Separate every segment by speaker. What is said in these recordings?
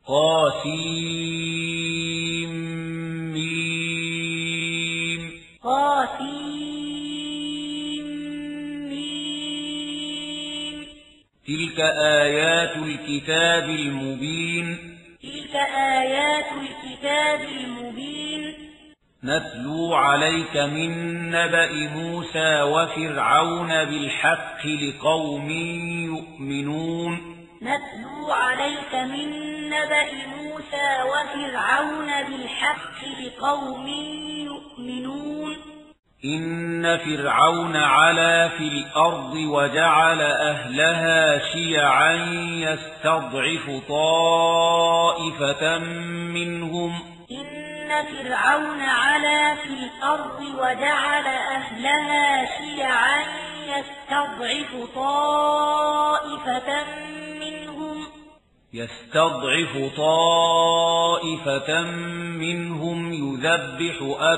Speaker 1: قاسمين
Speaker 2: قاسمين
Speaker 1: تلك آيات الكتاب المبين
Speaker 2: تلك آيات الكتاب المبين
Speaker 1: نتلو عليك من نبأ موسى وفرعون بالحق لقوم يؤمنون
Speaker 2: نتلو عليك من نبأ موسى وفرعون بالحق لقوم يؤمنون
Speaker 1: إن فرعون علا في الأرض وجعل أهلها شيعا يستضعف طائفة منهم
Speaker 2: إن فرعون علا في الأرض وجعل أهلها شيعا يستضعف طائفة منهم يذبح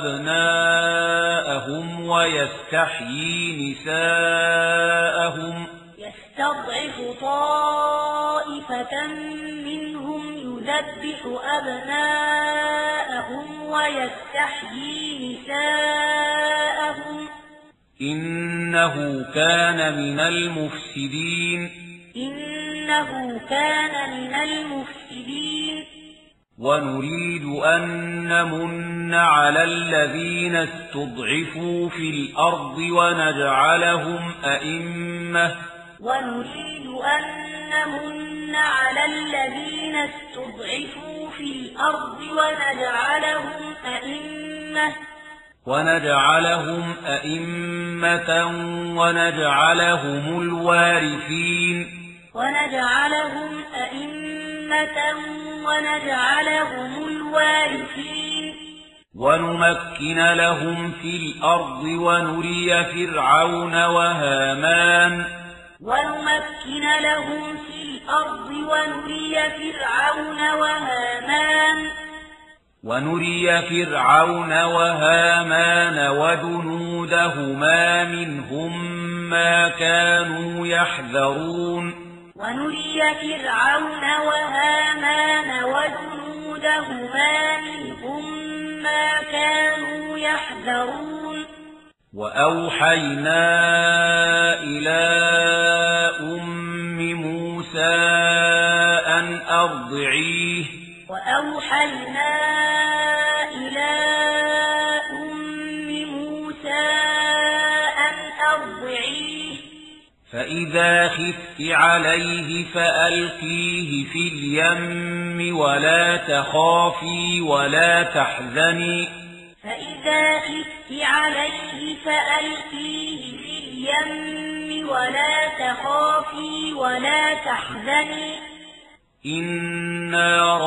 Speaker 2: أبناءهم ويستحيي نساءهم يستضعف طائفة منهم يذبح أبناءهم ويستحيي نساءهم
Speaker 1: إنه كان من المفسدين ونريد أن نمن على الذين استضعفوا في الأرض ونجعلهم أئمة ونجعلهم الوارثين ونمكن لهم في الأرض ونري فرعون وهامان وجنودهما منهم ما كانوا يحذرون وأوحينا إلى أم موسى أن أرضعيه فإذا خفت عليه فألقيه في اليم ولا تخافي ولا تحزني إنا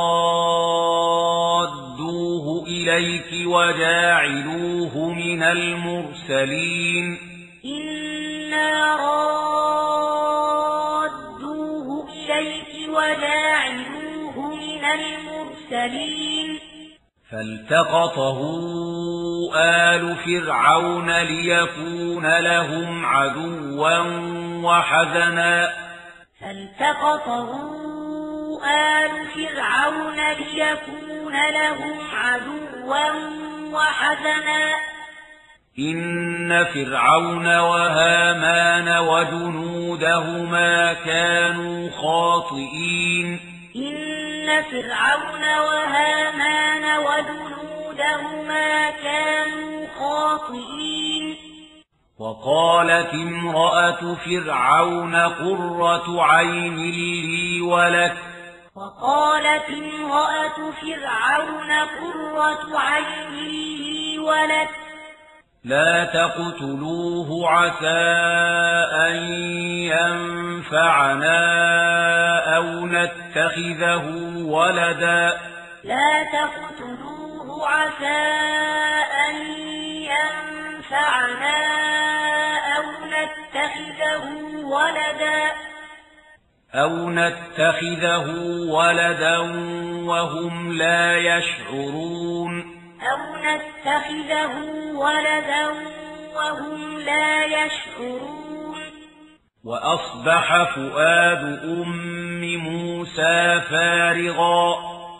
Speaker 1: رادوه إليك وجاعلوه من المرسلين فالتقطه آل فرعون ليكون لهم عدوا وحزنا إن فرعون وهامان وجنودهما كانوا خاطئين وقالت امرأة فرعون قرة عين لي ولك لا تقتلوه عسى أن ينفعنا أو نتخذه ولدا وهم لا يشعرون وأصبح فؤاد أم موسى فارغا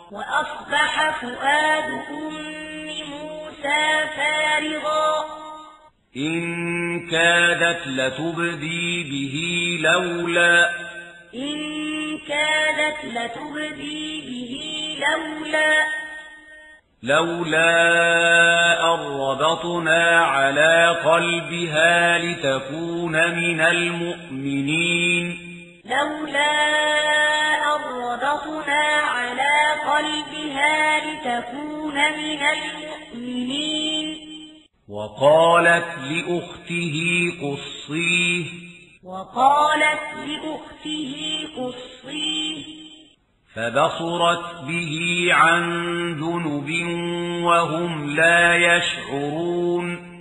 Speaker 1: إن كادت لتبدي به لولا أن ربطنا على قلبها لتكون من المؤمنين وقالت لأخته قصيه فبصرت به عن جنب وهم لا يشعرون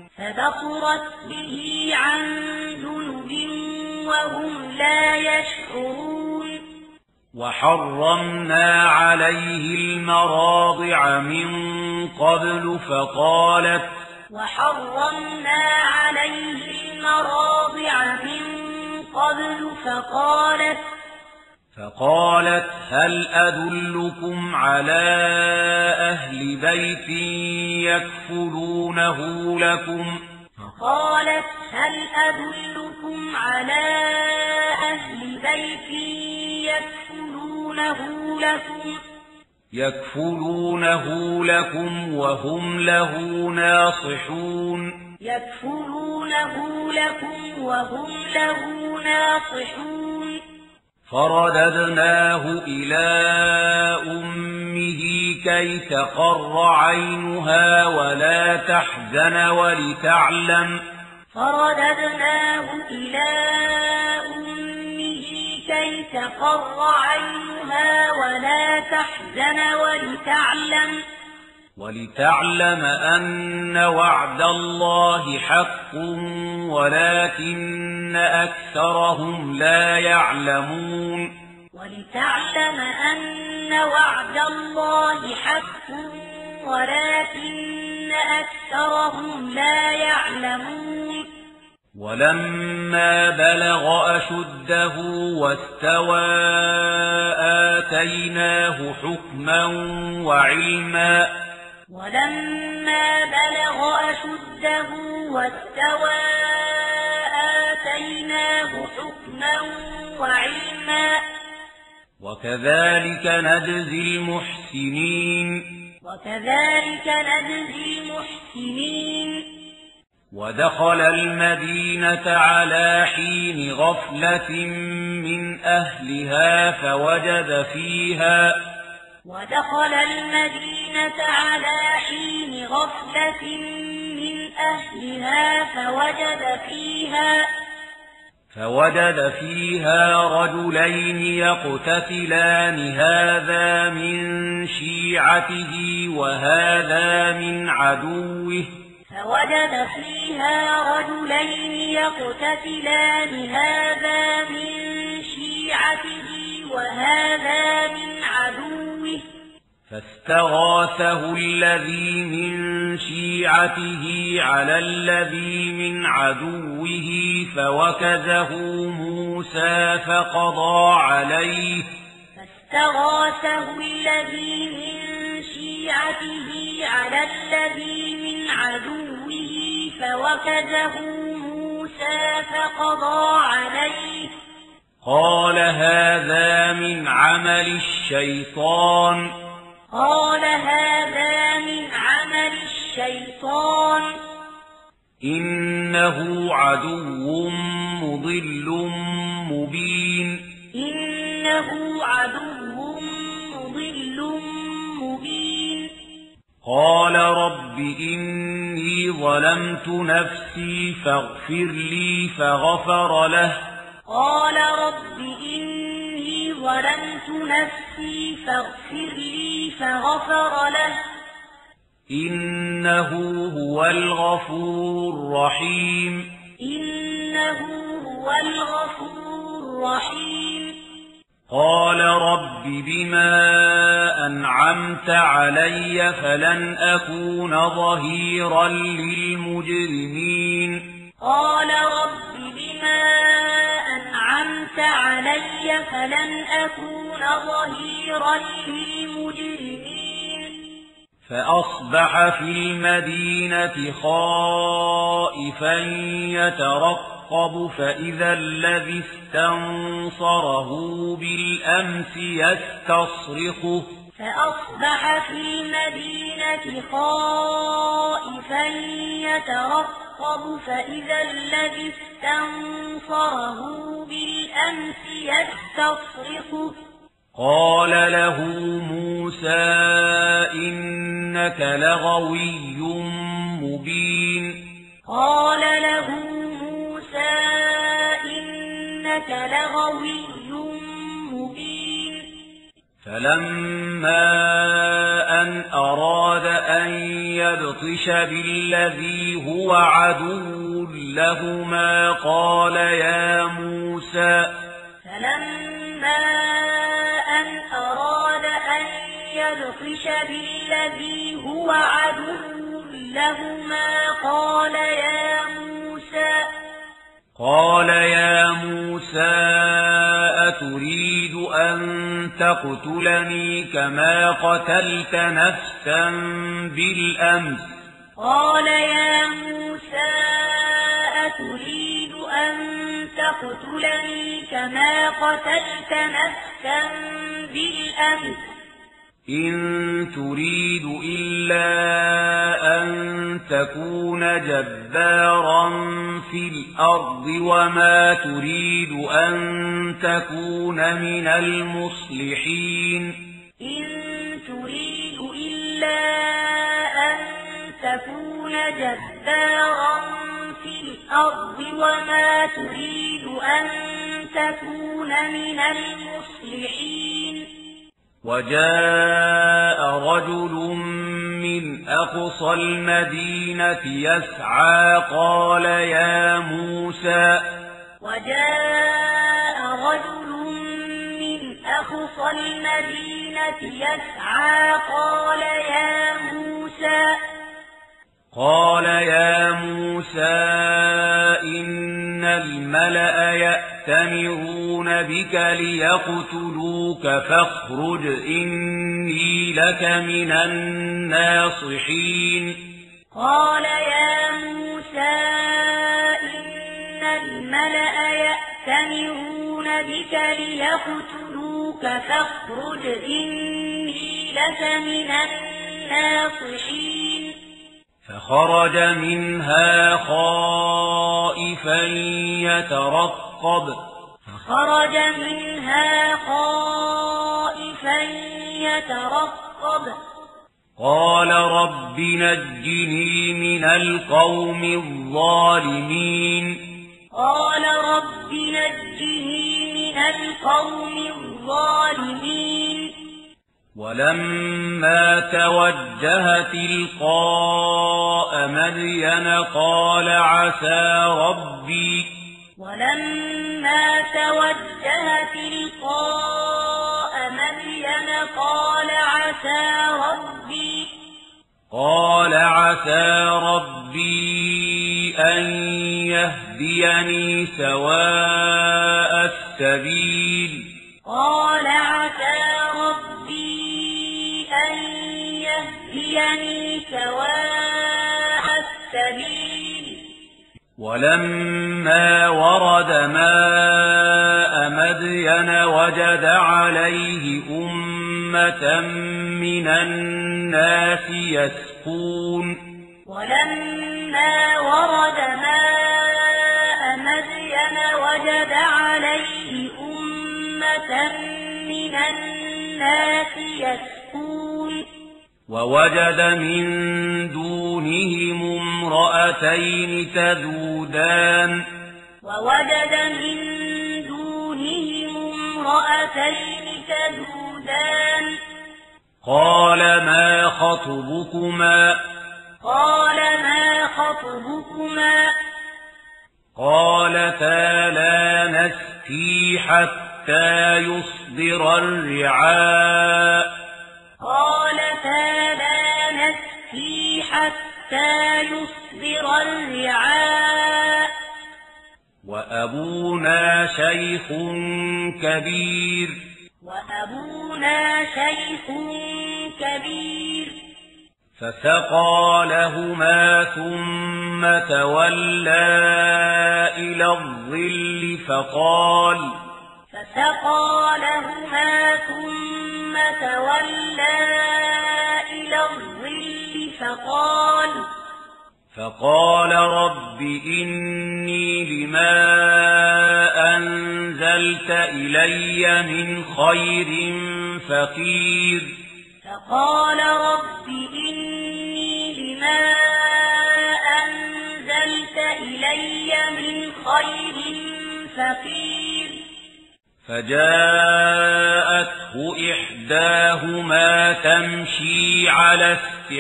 Speaker 1: وحرمنا عليه المراضع من قبل فقالت هل أدلكم على أهل بيت يكفلونه لكم وهم له ناصحون فرددناه إلى أمه كي تقر عينها ولا تحزن ولتعلم أن وعد الله حق ولكن أكثرهم لا يعلمون ولما بلغ أشده واستوى آتيناه حكما وعلما وكذلك نجزي المحسنين ودخل المدينة على حين غفلة من أهلها فوجد فيها رجلين يقتتلان هذا من شيعته وهذا من عدوه فاستغاثه الذي من شيعته على الذي من عدوه فوكزه موسى فقضى عليه قال هذا من عمل الشيطان إنه عدو مضل مبين قال رب إني ظلمت نفسي فاغفر لي فغفر له إنه هو الغفور الرحيم قال رب بما أنعمت علي فلن أكون ظهيرا للمجرمين
Speaker 2: أنعمت علي فلن أكون ظهيرا للمجرمين
Speaker 1: فأصبح في المدينة خائفا يترقب فإذا الذي استنصره بالأمس يستصرخه
Speaker 2: فأصبح في المدينة خائفا يترقب فإذا الذي استنصره بالأمس يستصرخه
Speaker 1: قال له موسى إنك لغوي مبين
Speaker 2: قال له موسى إنك لغوي مبين
Speaker 1: فلما أن أراد أن يبطش بالذي هو عدو لهما قال يا موسى
Speaker 2: فلما أن أراد أن يبطش بالذي هو عدو لهما قال يا موسى
Speaker 1: أتريد أن تقتلني كما قتلت نفسا بالأمس
Speaker 2: قال يا موسى أتريد أن تقتلني كما قتلت نفسا بالأمس
Speaker 1: إن تريد إلا أن تكون جبارا في الأرض وما تريد أن تكون من المصلحين
Speaker 2: إن تريد إلا أن تكون جبارا في الأرض وما تريد أن تكون من المصلحين
Speaker 1: وجاء رجل من أقصى المدينة يسعى قال يا موسى
Speaker 2: وجاء رجل من أقصى المدينة يسعى
Speaker 1: قال يا موسى إن الملأ يأتمرون بك ليقتلوك فاخرج إني لك من الناصحين
Speaker 2: قال يا موسى إن الملأ يأتمرون بك ليقتلوك فاخرج إني لك من الناصحين
Speaker 1: فخرج منها خائفا يترقب قال رب نجني من القوم الظالمين ولما توجه تلقاء مدين قال عسى ربي أن يهديني سواء السبيل ولما ورد ماء مدين وجد عليه أمة من الناس يسقون ووجد من دونهم امرأتين تذودان قال ما خطبكما قالتا لا نسقي حتى يصدر الرعاء وأبونا شيخ كبير فسقى لهما ثم تولى إلى الظل فقال رب إني لما أنزلت إلي من خير فقير فجاءته إحداهما تمشي على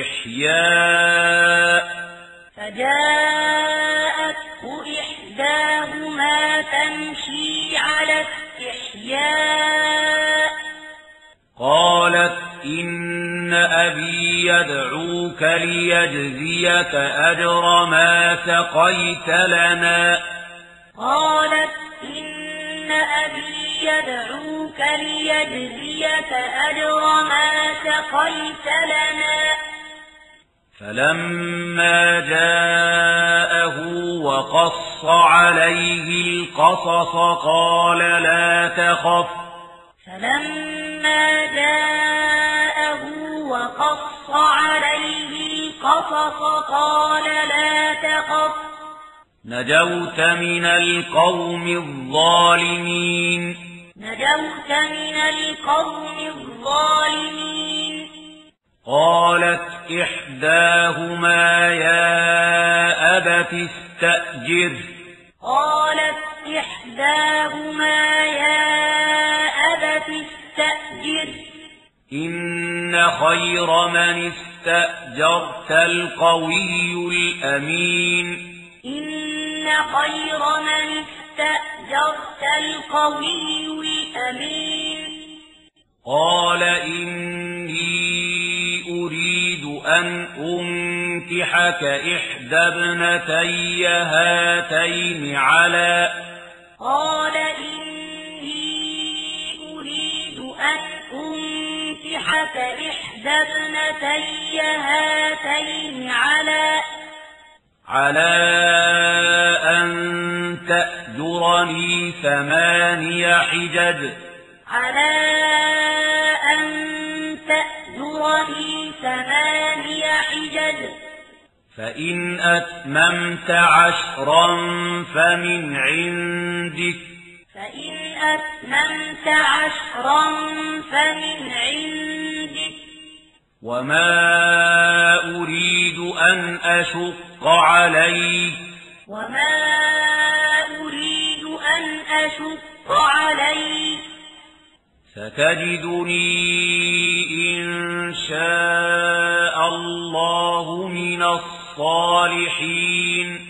Speaker 1: استحياء قالت إن أبي يدعوك ليجزيك أجر ما سقيت لنا فلما جاءه وقص عليه القصص قال لا تخف نجوت من القوم الظالمين قالت إحداهما يا أبت استأجره إن خير من استأجرت القوي الأمين قال إني أريد أن أنكحك إحدى ابنتي هاتين على أن تأجرني 8 حجج فإن أتممت 10 فمن عندك وما أريد أن أشق عليك ستجدني إن شاء الله من الصالحين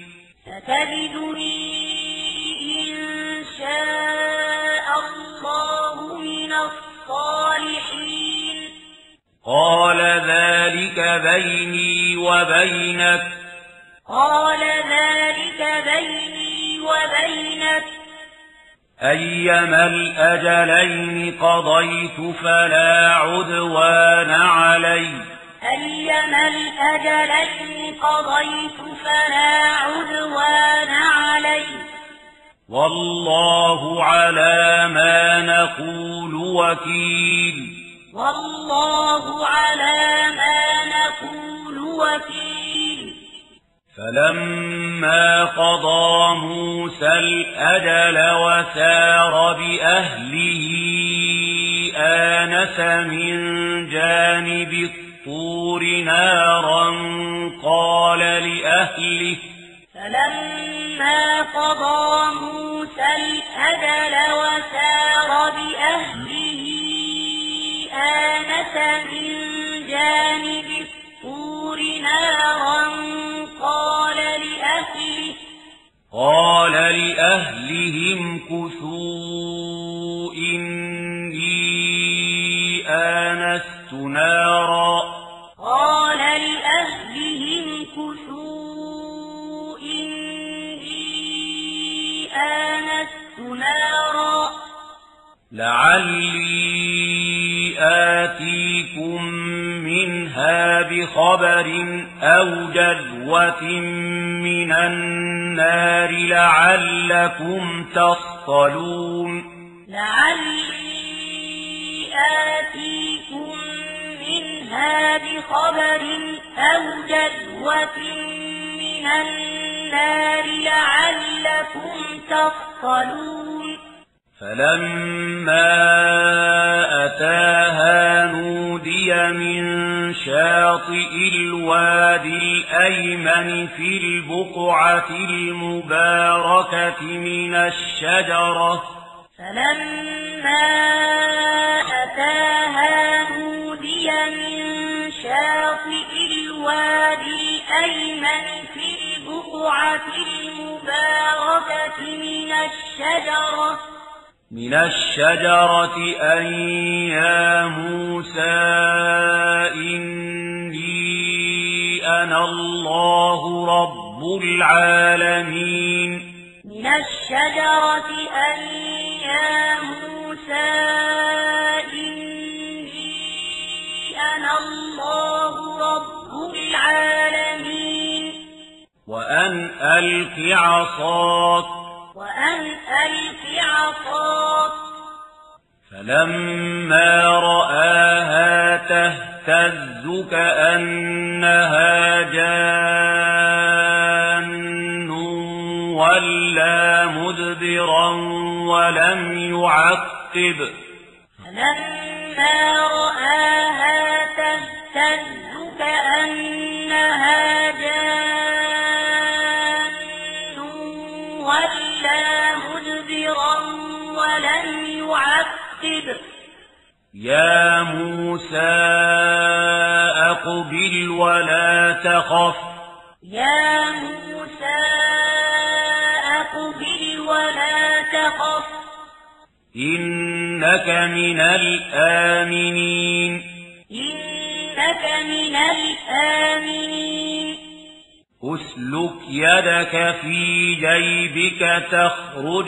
Speaker 1: قال ذلك بيني وبينك أيما الأجلين قضيت فلا عدوان علي والله على ما نقول وكيل فلما قضى موسى الأجل وسار بأهله آنس من جانب الطور نارا قال لأهله قال لأهلهم كثوا إني آنست نارا لعلي آتيكم منها بخبر أو جذوة من النار لعلكم تصطلون
Speaker 2: لعلي آتيكم منها بخبر أو جذوة من النار لعلكم تصطلون
Speaker 1: فلما أتاها نودي من شاطئ الوادي الأيمن في البقعة المباركة من الشجرة
Speaker 2: فلما أتاها نودي من شاطئ الوادي الأيمن في البقعة المباركة من الشجرة
Speaker 1: أن يا موسى إني أنا الله رب العالمين
Speaker 2: من الشجرة أن يا موسى إني أنا الله رب العالمين
Speaker 1: وأن ألق عصاك فلما رآها تهتز كأنها جان ولا مدبرا ولم يعقب
Speaker 2: فلما رآها تهتز كأنها جان ولا مدبرا ولم يعقب
Speaker 1: يا موسى أقبل ولا تخف
Speaker 2: يا موسى أقبل ولا تخف
Speaker 1: إنك من الآمنين أسلك يدك في جيبك تخرج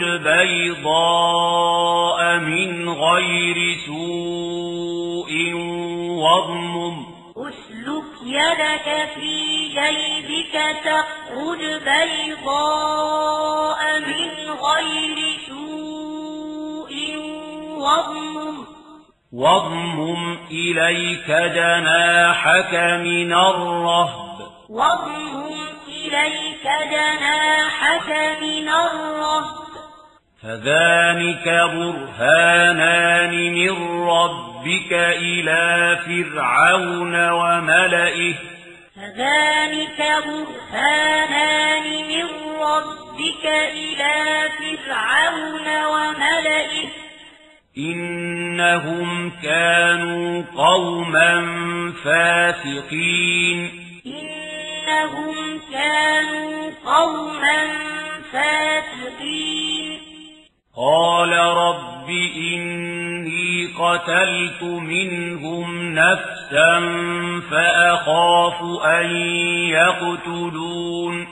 Speaker 1: بيضاء من غير سوء
Speaker 2: أسلك يدك في جيبك تخرج بيضاء من غير سوء
Speaker 1: واضمم إليك جناحك من الرهب فذلك برهانان من ربك إلى فرعون وملئه إنهم كانوا قوما فاسقين قال رب إني قتلت منهم نفسا فأخاف أن يقتلون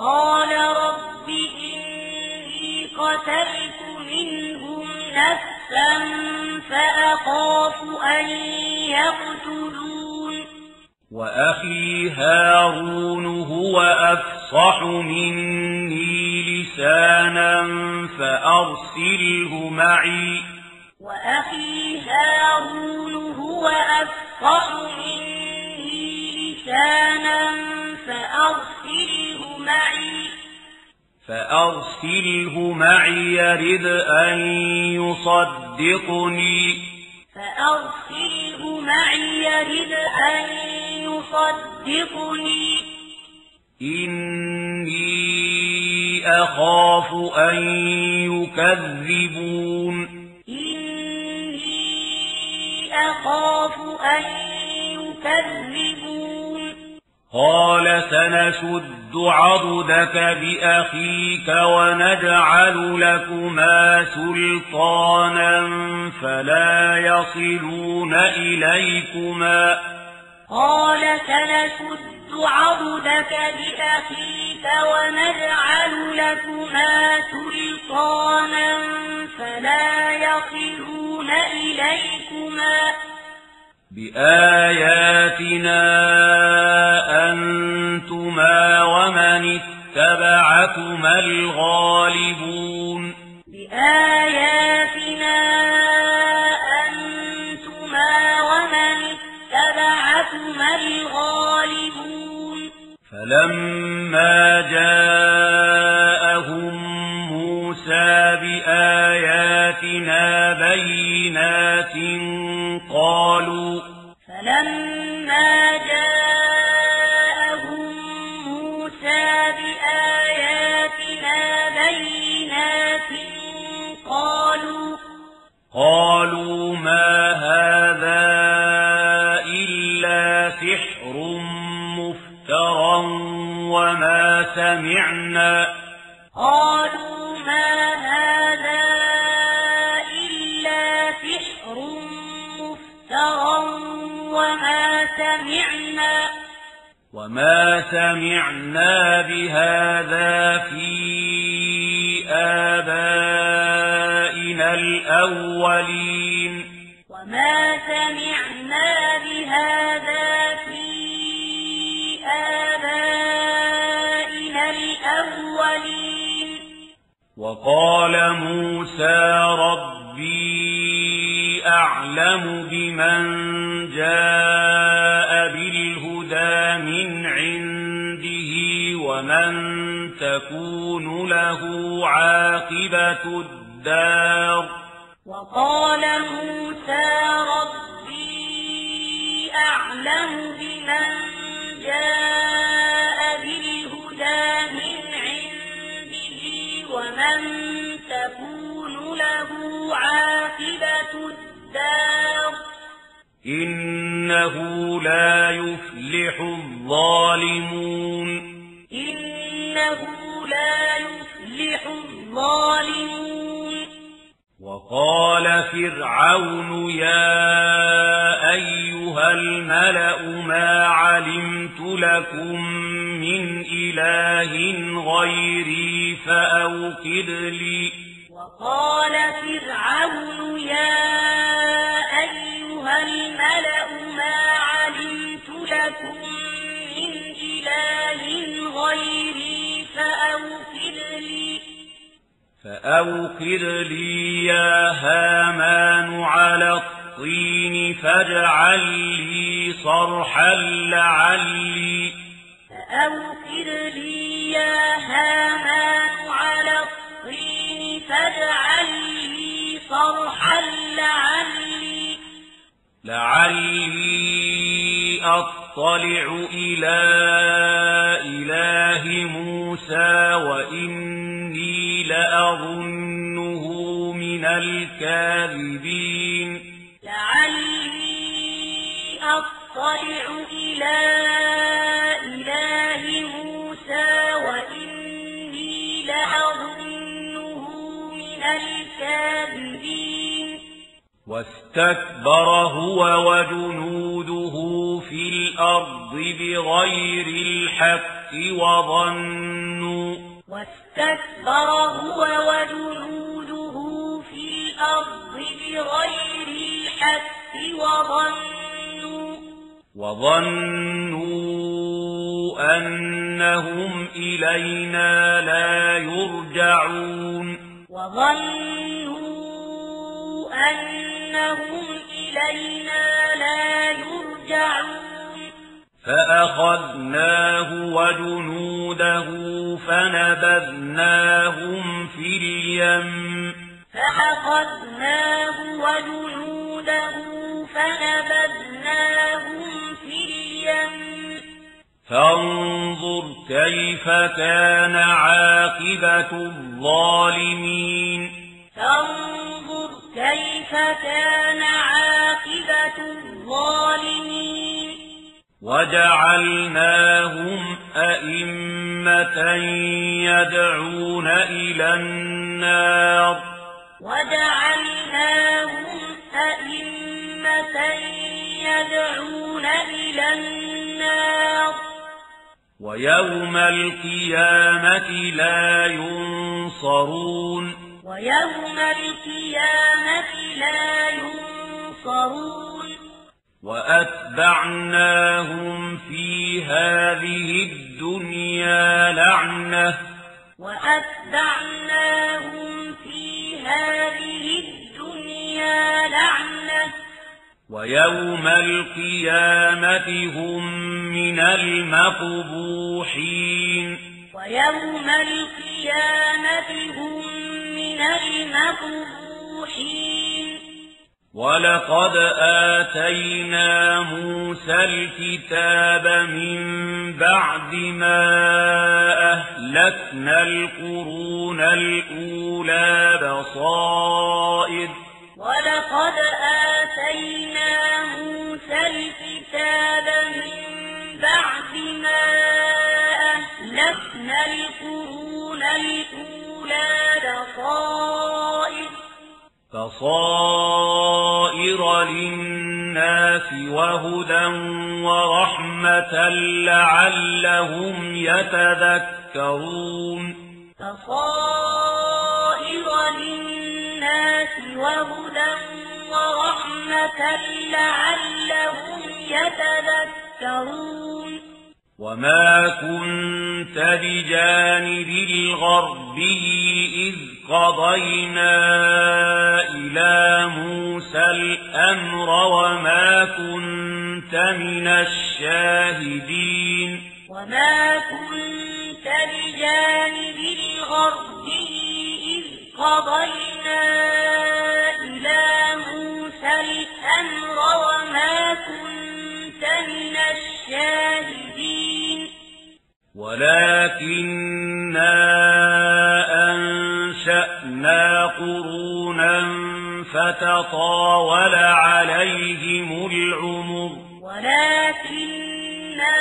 Speaker 1: وأخي هارون هو أفصح مني لسانا فأرسله معي يرد أن يصدقني إني أخاف أن يكذبون قال سنشد عضدك بأخيك ونجعل لكما سلطانا فلا يصلون إليكما
Speaker 2: قال سنشد عضدك بأخيك ونجعل لكما سلطانا فلا يصلون إليكما
Speaker 1: بآياتنا أنتما ومن اتبعكما الغالبون
Speaker 2: بآياتنا أنتما ومن اتبعكما الغالبون
Speaker 1: فلما جاءهم موسى بآياتنا بينات
Speaker 2: فلما جاءهم موسى بآياتنا بينات قالوا ما هذا إلا سحر مفترى وما سمعنا وما سمعنا بهذا في آبائنا الأولين وقال موسى ربي أعلم بمن جاء بالهدى من عنده ومن تكون له عاقبة الدار وقال موسى ربي أعلم بمن جاء بالهدى من عنده ومن تكون له عاقبة الدار
Speaker 1: إنه لا يفلح الظالمون وقال فرعون يا أيها الملأ ما علمت لكم من إله غيري فأوقد لي
Speaker 2: وقال فرعون يا أيها الملأ ما علمت لكم من إله غيري فأوقد لي يا هامان على الطين فاجعل لي صرحا لعلي أطلع إلى إله موسى وإني لأظنه من الكاذبين واستكبر هو وجنوده في الأرض بغير الحق وظنوا أنهم إلينا لا يرجعون فأخذناه وجنوده فنبذناهم في اليم فانظر كيف كان عاقبة الظالمين وجعلناهم أئمة يدعون إلى النار وجعلناهم أئمة يدعون إلى
Speaker 3: إلى النار
Speaker 2: ويوم القيامة لا ينصرون
Speaker 3: ويوم القيامة لا ينصرون
Speaker 2: وأتبعناهم في هذه الدنيا لعنة
Speaker 3: وأتبعناهم في هذه الدنيا لعنة
Speaker 2: ويوم القيامة هم من المقبوحين
Speaker 3: ويوم القيامة هم من المقبوحين
Speaker 2: ولقد آتينا موسى الكتاب من بعد ما أهلكنا القرون الأولى بصائر
Speaker 3: ولقد آتينا موسى الكتاب من بعد ما أهلكنا القرون الأولى بصائر للناس وهدى ورحمة لعلهم يتذكرون بصائر للناس وهدى ورحمة لعلهم يتذكرون
Speaker 2: وما كنت بجانب الغربي إذ قضينا إلى موسى الأمر وما كنت من الشاهدين
Speaker 3: وما كنت بجانب الغربي إذ قضينا إلى موسى الأمر وما كنت من الشاهدين
Speaker 2: ولكننا أنشأنا قرونا فتطاول عليهم العمر
Speaker 3: ولكننا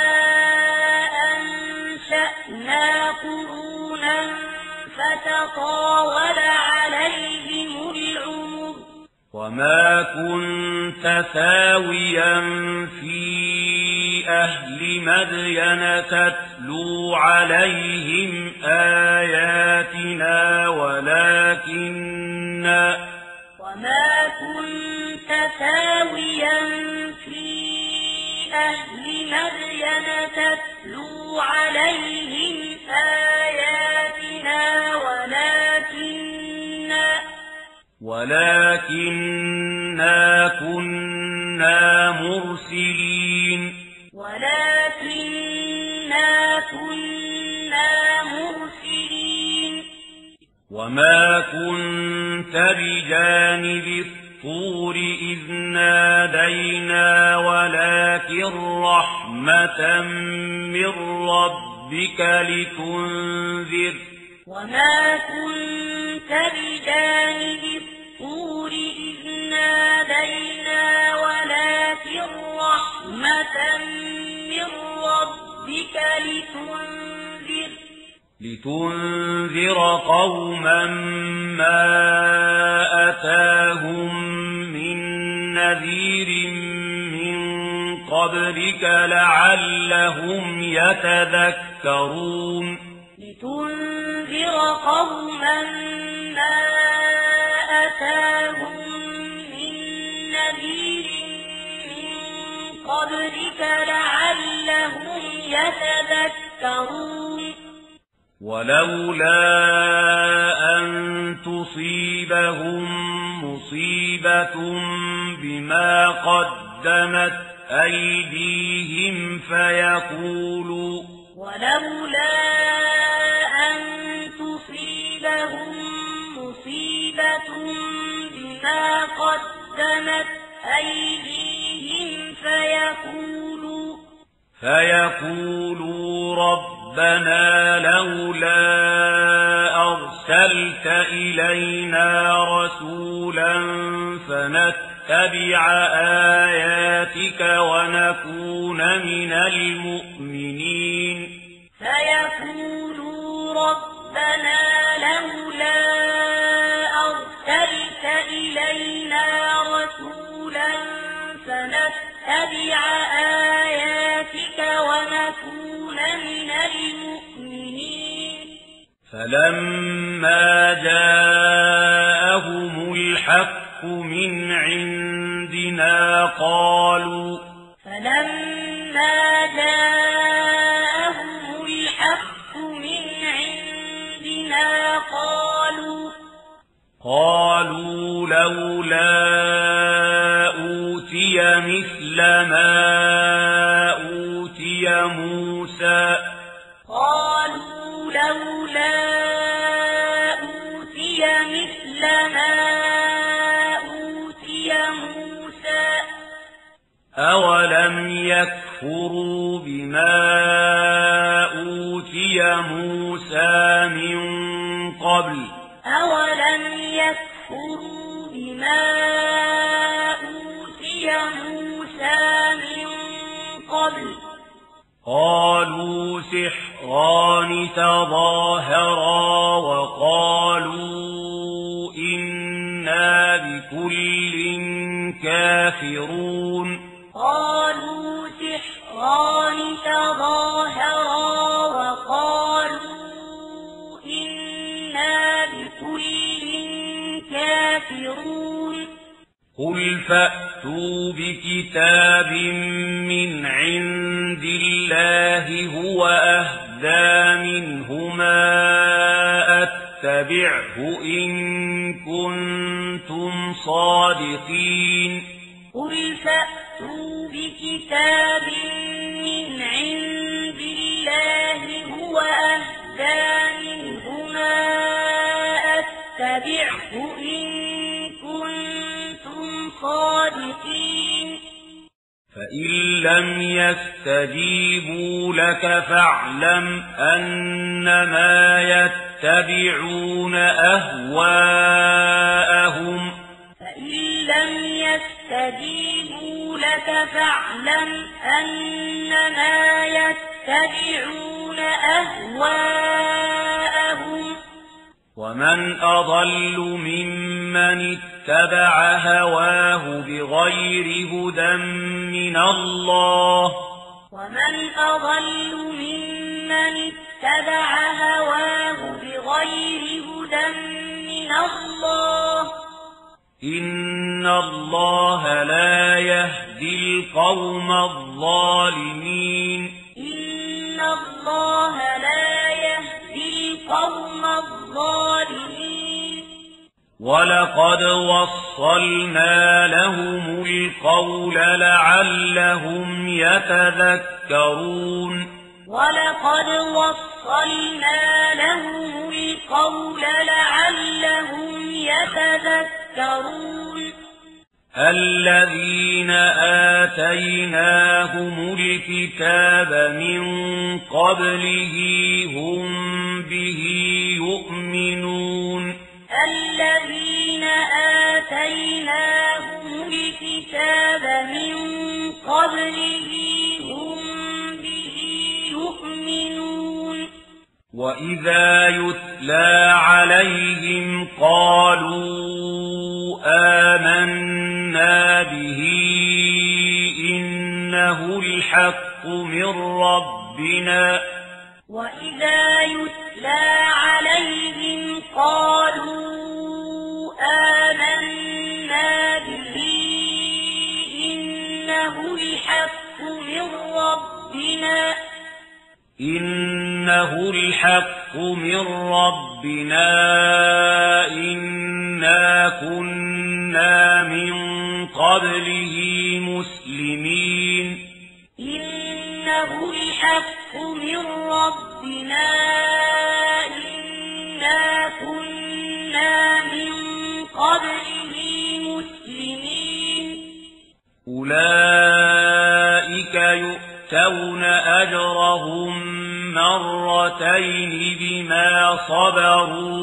Speaker 3: أنشأنا قرونا فتطاول عليهم العمر
Speaker 2: وما كنت ثاويا في أهل مدين تتلو عليهم آياتنا
Speaker 3: وما كنت ثاويا في أهل مدين تتلو عليهم آياتنا
Speaker 2: ولكننا كنا مرسلين وما كنت بجانب الطور إذ نادينا ولكن رحمة من ربك لتنذر
Speaker 3: وما كنت بجانب الطور إذ نادينا ولكن رحمة من ربك
Speaker 2: لتنذر قوما ما أتاهم من نذير من قبلك لعلهم يتذكرون
Speaker 3: لتنذر قوما ما أتاهم من نذير من قبلك لعلهم يتذكرون
Speaker 2: ولولا أن تصيبهم مصيبة بما قدمت أيديهم فيقولوا
Speaker 3: ولولا أن تصيبهم مصيبة بما قدمت أيديهم
Speaker 2: فيقولوا ربنا لولا أرسلت إلينا رسولا فنتبع آياتك ونكون من المؤمنين
Speaker 3: فيقولوا ربنا لولا أرسلت إلينا رسولا فنتبع آياتك جاءهم الحق من عندنا
Speaker 2: قالوا لولا أوتي مثل ما أوتي موسى أولم يكفروا بما أوتي موسى من قبل قالوا سحران تظاهرا وقالوا إنا بكل كافرون قل فأتوا بكتاب من عند الله هو أهدى منهما أتبعه إن كنتم صادقين فإن لم يستجيبوا لك فاعلم أنما يتبعون أهواءهم ومن أضل ممن اتبع هواه بغير هدى من الله إن الله لا يهدي القوم الظالمين ولقد وصلنا لهم القول لعلهم يتذكرون الذين آتيناهم الكتاب من قبله هم به يؤمنون وإذا يتلى عليهم قالوا آمنا به إنه الحق من ربنا إنه الحق من ربنا إنا كنا من قبله مسلمين أولئك يؤتون أجرهم مرتين بما صبروا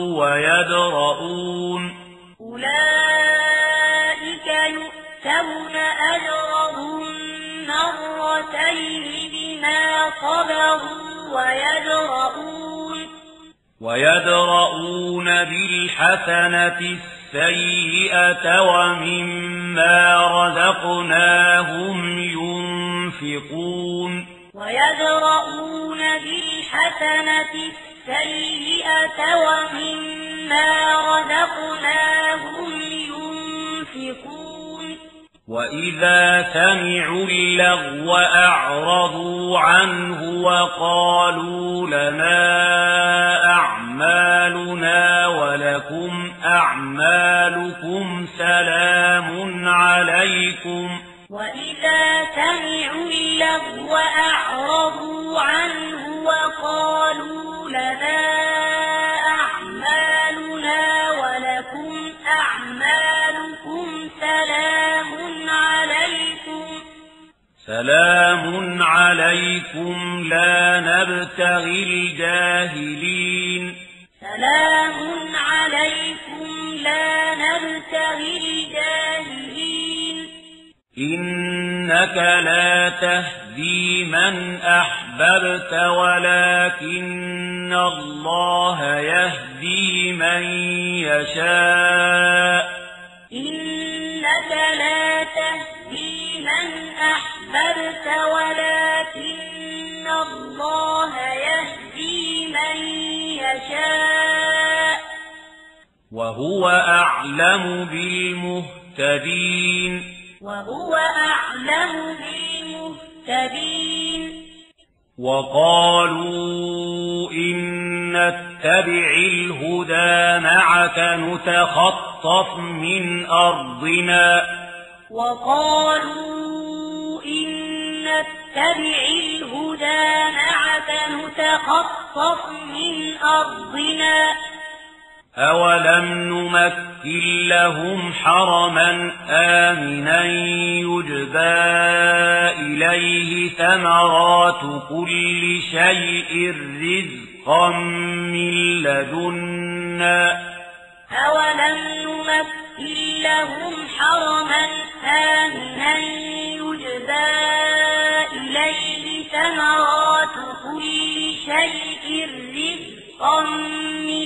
Speaker 2: ويدرؤون بالحسنة السيئة ومما رزقناهم ينفقون وإذا سمعوا اللغو أعرضوا عنه وقالوا لنا أعمالنا ولكم أعمالكم سلام عليكم.
Speaker 3: وإذا سمعوا اللغو أعرضوا عنه وقالوا لنا أعمالنا ولكم أعمالكم
Speaker 2: سلام عليكم لا نبتغي الجاهلين.
Speaker 3: سلام عليكم لا نبتغي الجاهلين.
Speaker 2: إنك لا تهدي من أحببت ولكن الله يهدي من يشاء.
Speaker 3: إنك لا تهدي من أحببت ولكن الله يهدي من يشاء.
Speaker 2: وهو أعلم بالمهتدين.
Speaker 3: وهو أعلم بالمهتدين.
Speaker 2: وقالوا إن نتبع الهدى معك نتخطف من أرضنا.
Speaker 3: وقالوا إن نتبع الهدى معك نتخطف من أرضنا.
Speaker 2: أولم نمكن لهم حرما آمنا يجبى إليه ثمرات كل شيء رزقا من لدنا.
Speaker 3: أولم نمكن لهم حرما آمنا يجبى إليه ثمرات كل شيء رزقا من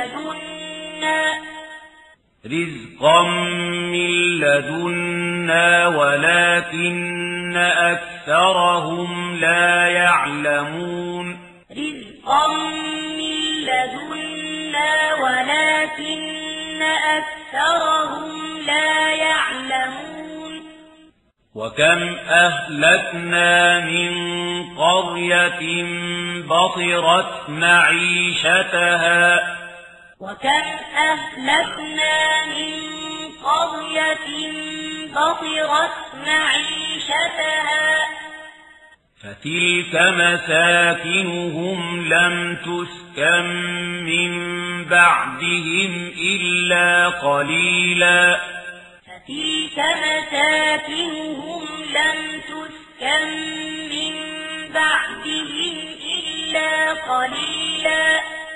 Speaker 3: لدنا ولكن أكثرهم لا يعلمون. رزقا من لدنا ولكن أكثرهم لا يعلمون.
Speaker 2: وكم أهلكنا من قرية بطرت معيشتها.
Speaker 3: وكم أهلكنا من قرية بطرت معيشتها.
Speaker 2: فتلك مساكنهم لم تسكن من بعدهم إلا قليلا.
Speaker 3: فتلك مساكنهم لم تسكن من بعدهم إلا قليلا.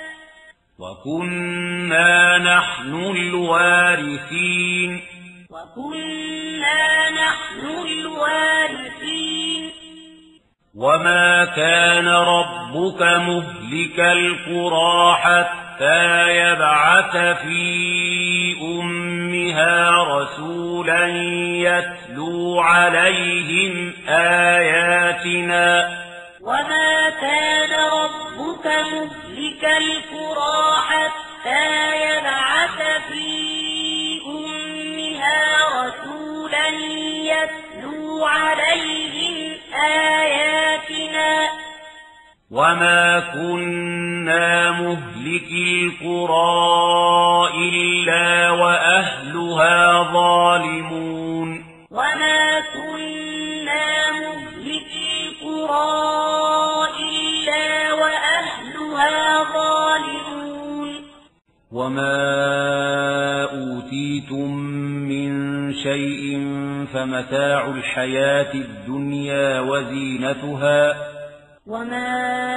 Speaker 2: وكنا نحن الوارثين.
Speaker 3: وكنا نحن الوارثين.
Speaker 2: وما كان ربك مهلك القرى حتى يبعث في أمها رسولا يتلو عليهم آياتنا.
Speaker 3: وما كان ربك مهلك القرى حتى يبعث في أمها رسولا يتلو عليهم آياتنا.
Speaker 2: وما كنا مهلكي القرى إلا وأهلها ظالمون.
Speaker 3: وما كنا مهلكي القرى إلا وأهلها ظالمون.
Speaker 2: وما أوتيتم من شيء فمتاع الحياة الدنيا وزينتها.
Speaker 3: وما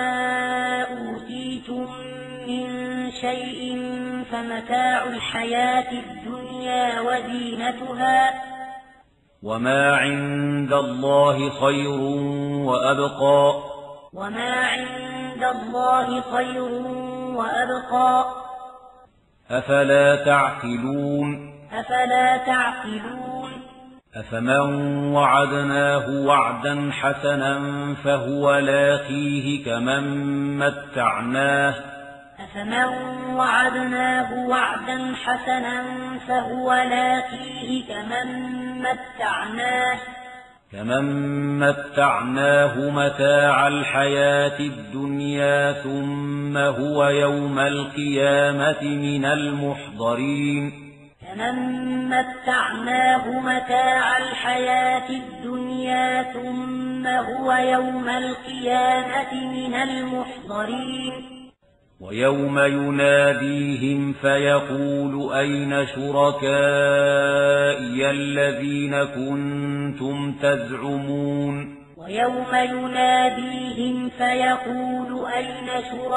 Speaker 3: أوتيتم من شيء فمتاع الحياة الدنيا وزينتها.
Speaker 2: وما عند الله خير وأبقى.
Speaker 3: وما عند الله خير وأبقى.
Speaker 2: أفلا تعقلون.
Speaker 3: أفلا تعقلون.
Speaker 2: أفمن وعدناه وعدا حسنا فهو لاقيه كمن متعناه.
Speaker 3: أفمن وعدناه وعدا حسنا فهو لاقيه كمن
Speaker 2: كمن متعناه متاع الحياة الدنيا ثم هو يوم القيامة من المحضرين
Speaker 3: كمن متعناه متاع الحياة الدنيا ثم هو يوم القيامة من المحضرين
Speaker 2: ويوم يناديهم فيقول أين شركائي الذين كنتم تزعمون
Speaker 3: ويوم يناديهم فيقول أين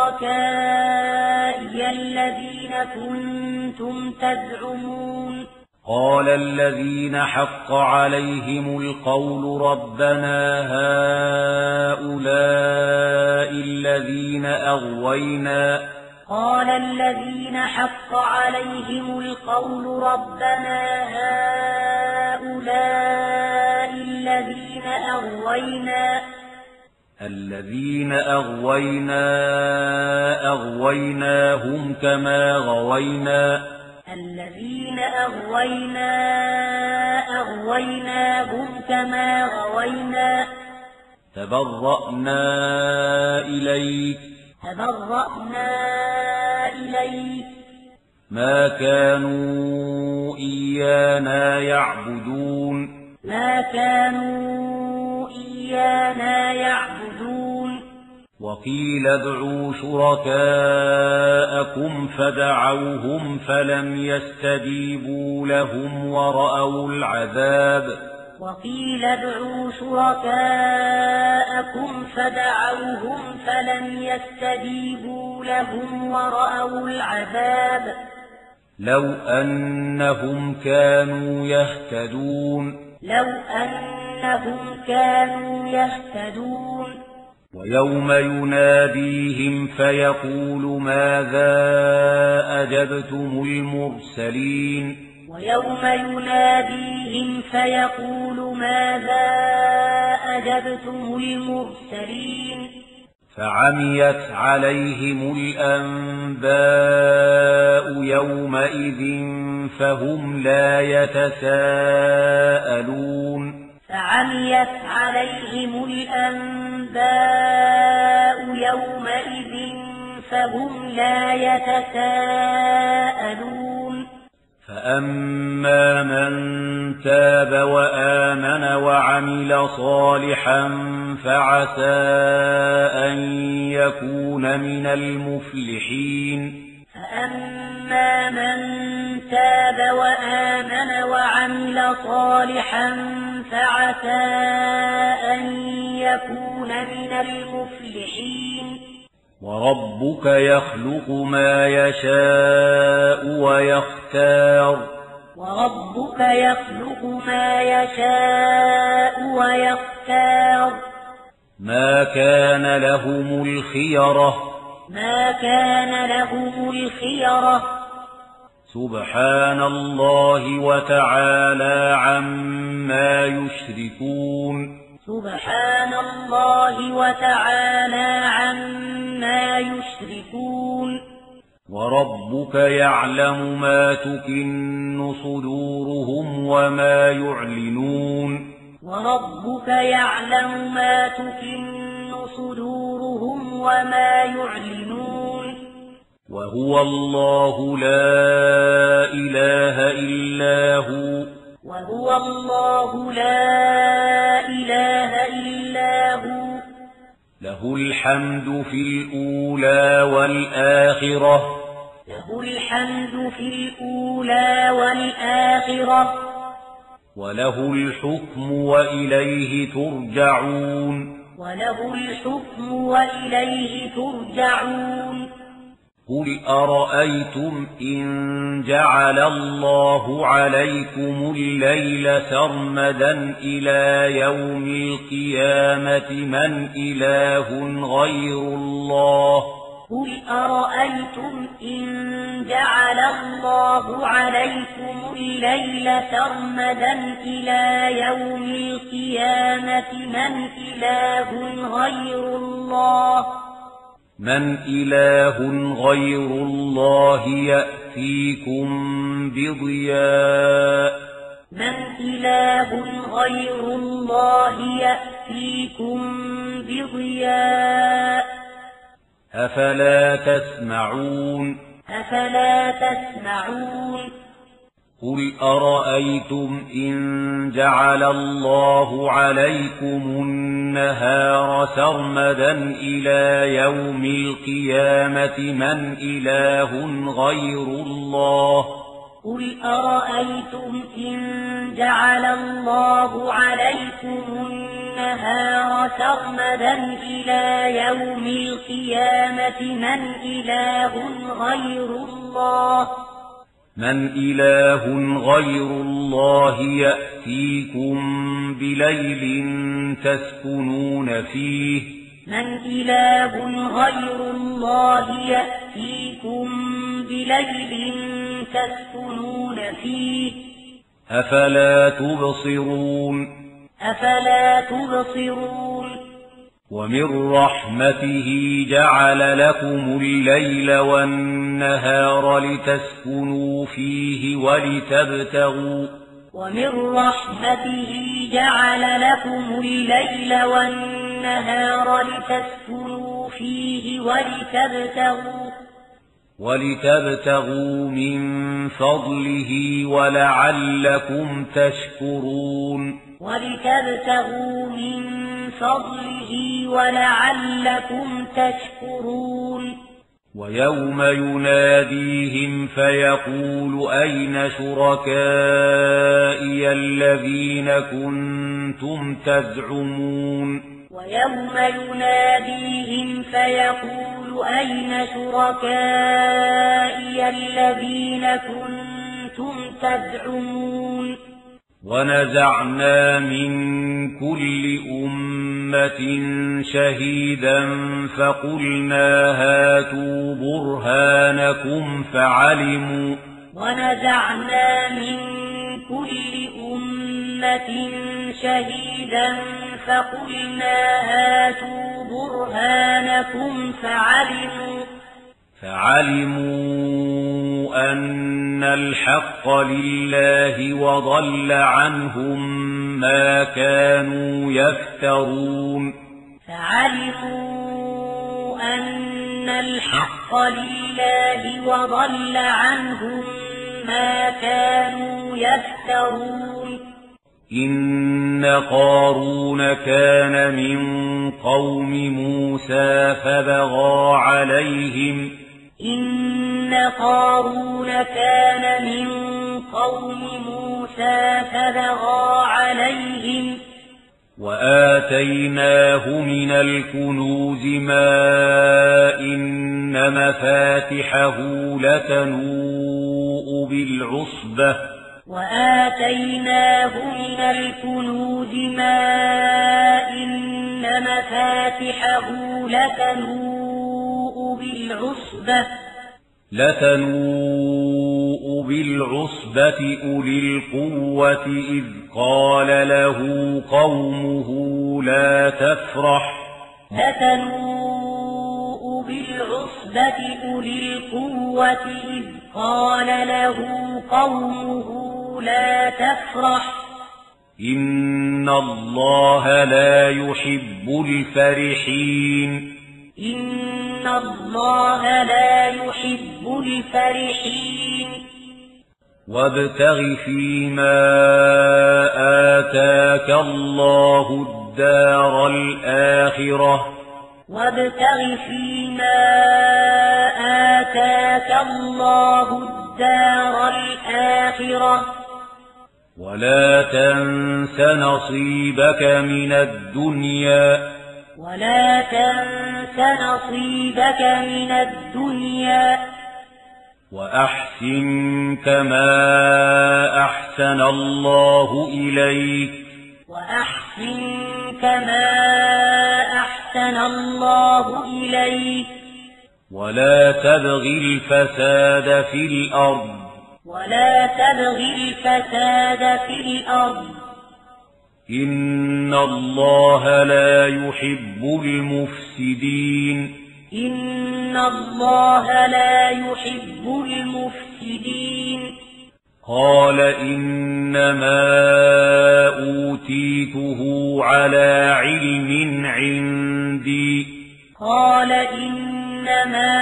Speaker 3: شركائي الذين كنتم تزعمون
Speaker 2: قال الذين حق عليهم القول ربنا هؤلاء الذين أغوينا
Speaker 3: قال الذين حق عليهم القول ربنا هؤلاء
Speaker 2: الذين أغويناهم كما غوينا تبرأنا إليك ما كانوا إيانا يعبدون وقيل ادعوا شركاءكم فدعوهم فلم يستجيبوا لهم ورأوا العذاب
Speaker 3: وقيل ادعوا شركاءكم فدعوهم فلم يستجيبوا لهم ورأوا العذاب
Speaker 2: لو أنهم كانوا يهتدون ويوم يناديهم فيقول ماذا أجبتم المرسلين فعميت عليهم الأنباء يومئذ فهم لا يتساءلون فأما من تاب وآمن وعمل صالحا فعسى أن يكون من المفلحين وربك يخلق ما يشاء ويختار ما كان لهم الخيرة سبحان الله وتعالى عما يشركون وربك يعلم ما تكن صدورهم وما يعلنون وهو الله لا إله إلا هو له الحمد في الأولى والآخرة وله الحكم وإليه ترجعون قل أرأيتم إن جعل الله عليكم الليل سرمدا إلى يوم القيامة من إله غير الله من إله غير الله يأتيكم بضياء
Speaker 3: من إله غير الله يأتيكم بضياء
Speaker 2: أفلا تسمعون
Speaker 3: أفلا تسمعون
Speaker 2: قل أرأيتم إن جعل الله عليكم النهار سرمدا إلى يوم القيامة من إله غير الله
Speaker 3: قل أرأيتم إن جعل الله عليكم النهار سرمدا إلى يوم القيامة من إله غير الله يأتيكم بليل تسكنون فيه من إله غير الله يأتيكم بليل تسكنون فيه
Speaker 2: أفلا تبصرون ومن رحمته جعل لكم الليل والنهار لتسكنوا فيه ولتبتغوا من فضله ولعلكم تشكرون ويوم يناديهم فيقول أين شركائي الذين كنتم تزعمون ونزعنا من كل أمة شهيدا فقلنا هاتوا برهانكم فعلموا أن الحق لله وضل عنهم ما كانوا يفترون إن قارون كان من قوم موسى فبغى عليهم وآتيناه من الكنوز ما إن مفاتحه لتنوء بالعصبة أولي القوة إذ قال له قومه لا تفرح إن الله لا يحب الفرحين وابتغ فيما آتاك الله الدار الآخرة ولا تنس نصيبك من الدنيا وأحسن كما أحسن الله إليك ولا تبغ الفساد في الأرض إن الله لا يحب المفسدين قال إنما أوتيته على علم عندي
Speaker 3: قال إنما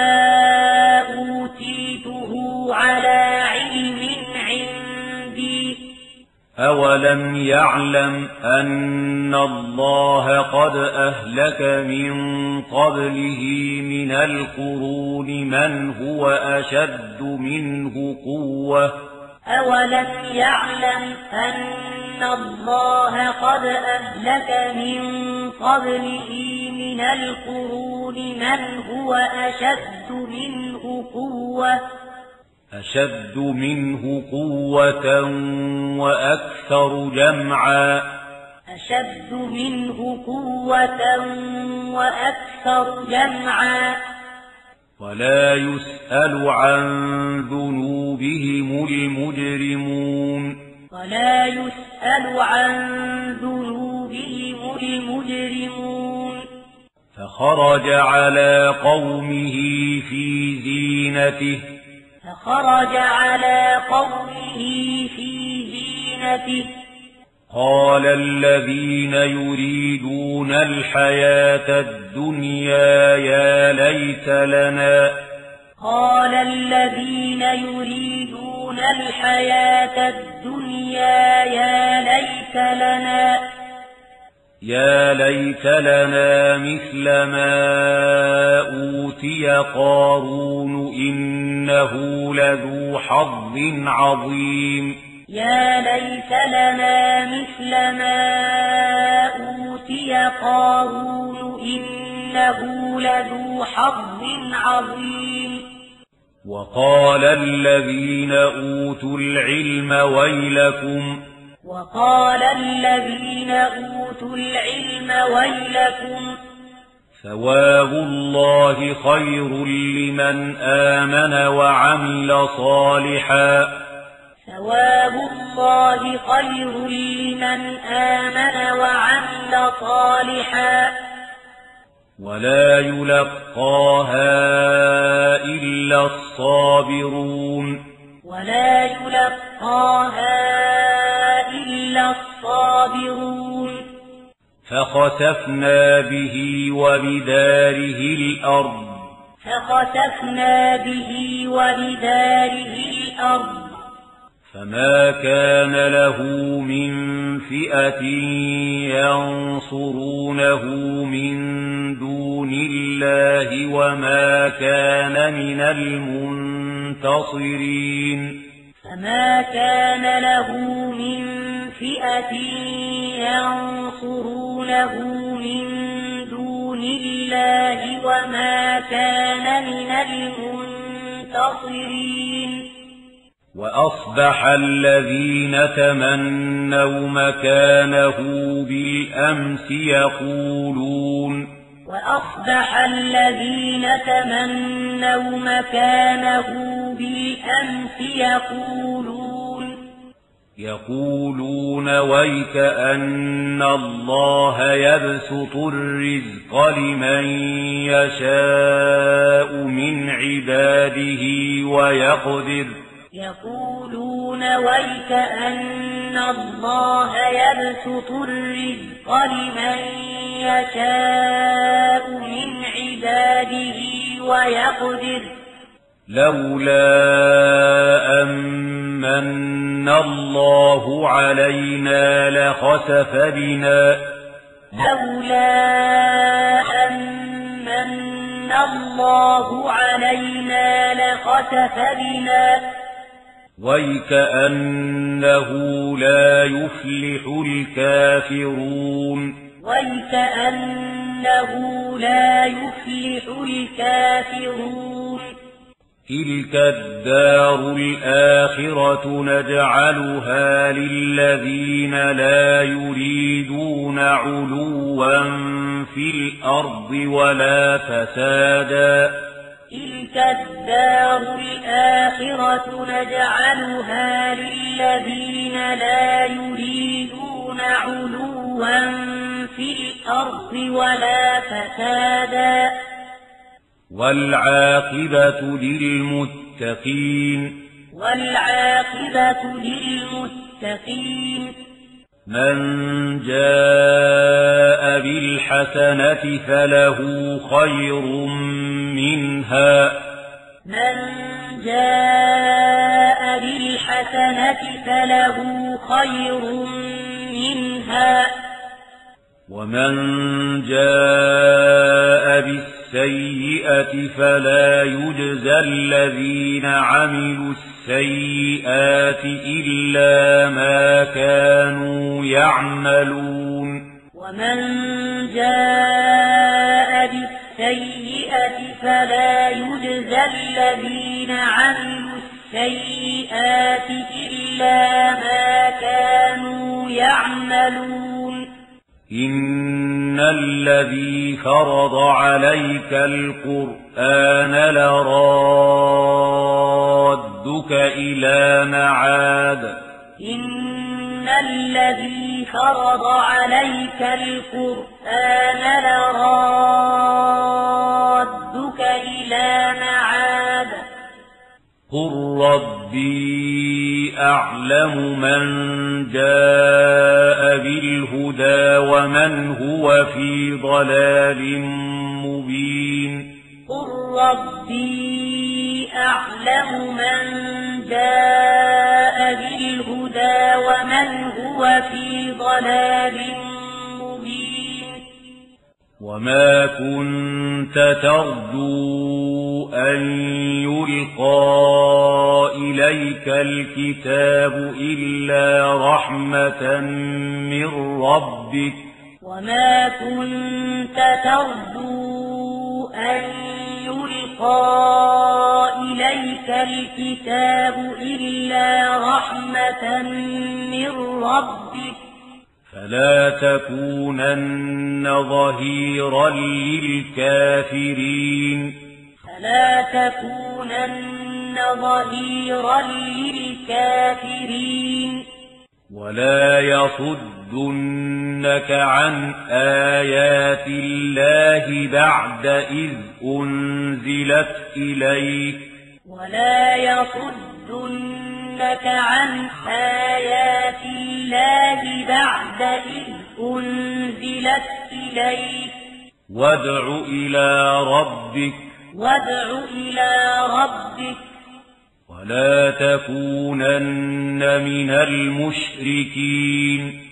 Speaker 3: أوتيته على علم عندي
Speaker 2: أولم يعلم أن الله قد أهلك من قبله من القرون من هو أشد منه قوة
Speaker 3: أولم يعلم أن الله قد أهلك من قبله من القرون من هو
Speaker 2: أشد منه قوة وأكثر جمعا ولا يسأل عن ذنوبهم المجرمون فخرج على قومه في زينته قال الذين يريدون الحياة الدنيا يا ليت لنا مثل ما أوتي قارون إنه لذو حظ عظيم
Speaker 3: يا ليت لنا مثل ما أوتي قارون إنه لذو حظ عظيم
Speaker 2: وقال الذين أوتوا العلم ويلكم ثواب الله خير لمن آمن وعمل صالحا ولا يلقاها إلا الصابرون فخسفنا به وبداره الأرض فما كان له من فئة ينصرونه من دون الله وما كان من المنتصرين وأصبح الذين تمنوا مكانه بالأمس يقولون ويك أن الله يبسط الرزق لمن يشاء من عباده ويقدر لولا أمن الله علينا لخسف بنا ويكأنه لا يفلح الكافرون تلك الدار الآخرة نجعلها للذين لا يريدون علوا في الأرض ولا فسادا والعاقبة للمتقين
Speaker 3: والعاقبة للمتقين
Speaker 2: من جاء بالحسنة فله خير منها
Speaker 3: من جاء بالحسنة فله خير منها
Speaker 2: ومن جاء بالسيئة فلا يجزى الذين عملوا السيئات إلا ما كانوا يعملون
Speaker 3: ومن جاء بالسيئة فلا يجزى الذين عملوا السيئات إلا ما كانوا يعملون
Speaker 2: إن الذي فرض عليك القرآن لرادك إلى معاد
Speaker 3: إن الذي فرض عليك القرآن لرادك إلى معاد
Speaker 2: قل ربي أعلم من جاء بالهدى ومن هو في ضلال مبين
Speaker 3: قل ربي أعلم من جاء بالهدى ومن هو في ضلال مبين
Speaker 2: وما كنت ترجو أن يلقى إليك الكتاب إلا رحمة من ربك
Speaker 3: وما كنت ترجو أن يلقى إليك الكتاب إلا رحمة من ربك
Speaker 2: فلا تكونن ظهيرا للكافرين
Speaker 3: فلا تكونن ظهيرا للكافرين
Speaker 2: ولا يصدنك عن آيات الله بعد إذ أنزلت إليك
Speaker 3: ولا يصدنك عن آيات الله بعد إذ أنزلت إليك
Speaker 2: وادع إلى ربك ولا تكونن من المشركين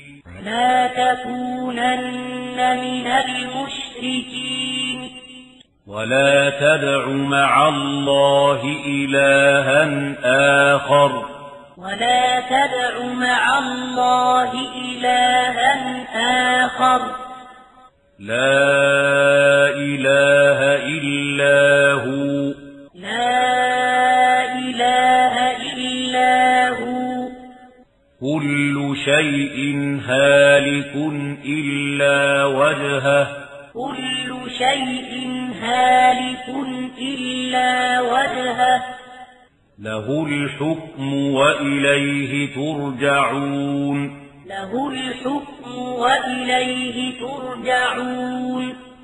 Speaker 2: ولا تدع مع الله إلها آخر لا إله إلا هو كل شيء هالك إلا وجهه له الحكم وإليه ترجعون